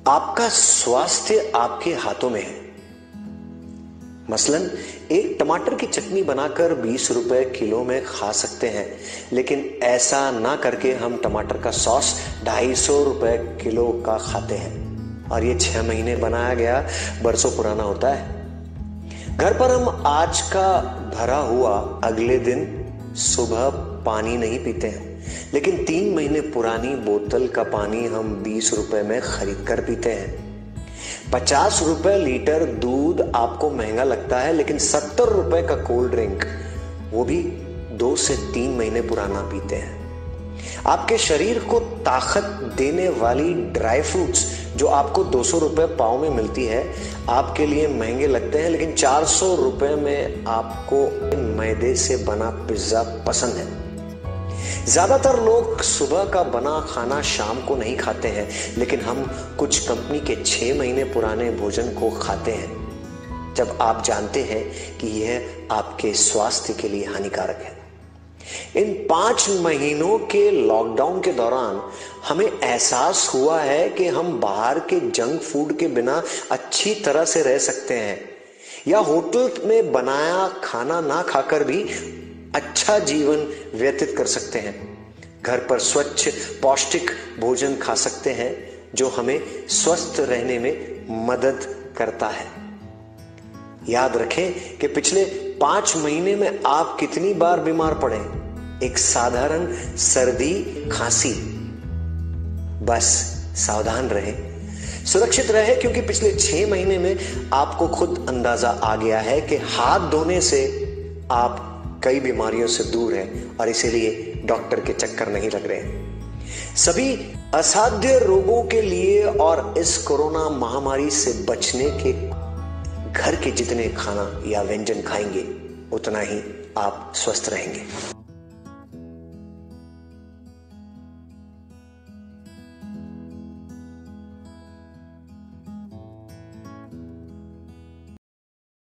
आपका स्वास्थ्य आपके हाथों में है। मसलन एक टमाटर की चटनी बनाकर 20 रुपए किलो में खा सकते हैं, लेकिन ऐसा ना करके हम टमाटर का सॉस 250 रुपए किलो का खाते हैं और ये 6 महीने बनाया गया बरसों पुराना होता है। घर पर हम आज का भरा हुआ अगले दिन सुबह पानी नहीं पीते हैं, लेकिन 3 महीने पुरानी बोतल का पानी हम 20 रुपए में खरीद कर पीते हैं। 50 रुपए लीटर दूध आपको महंगा लगता है, लेकिन 70 रुपए का कोल्ड ड्रिंक वो भी 2 से 3 महीने पुराना पीते हैं। आपके शरीर को ताकत देने वाली ड्राई फ्रूट्स जो आपको 200 रुपए पाव में मिलती है, आपके लिए महंगे लगते हैं, लेकिन 400 रुपए में आपको मैदे से बना पिज्जा पसंद है। ज्यादातर लोग सुबह का बना खाना शाम को नहीं खाते हैं, लेकिन हम कुछ कंपनी के 6 महीने पुराने भोजन को खाते हैं, जब आप जानते हैं कि यह आपके स्वास्थ्य के लिए हानिकारक है। इन 5 महीनों के लॉकडाउन के दौरान हमें एहसास हुआ है कि हम बाहर के जंक फूड के बिना अच्छी तरह से रह सकते हैं, या होटल में बनाया खाना ना खाकर भी अच्छा जीवन व्यतीत कर सकते हैं। घर पर स्वच्छ पौष्टिक भोजन खा सकते हैं जो हमें स्वस्थ रहने में मदद करता है। याद रखें कि पिछले 5 महीने में आप कितनी बार बीमार पड़े। एक साधारण सर्दी खांसी, बस सावधान रहे, सुरक्षित रहे, क्योंकि पिछले 6 महीने में आपको खुद अंदाजा आ गया है कि हाथ धोने से आप कई बीमारियों से दूर हैं और इसीलिए डॉक्टर के चक्कर नहीं लग रहे। सभी असाध्य रोगों के लिए और इस कोरोना महामारी से बचने के घर के जितने खाना या व्यंजन खाएंगे, उतना ही आप स्वस्थ रहेंगे।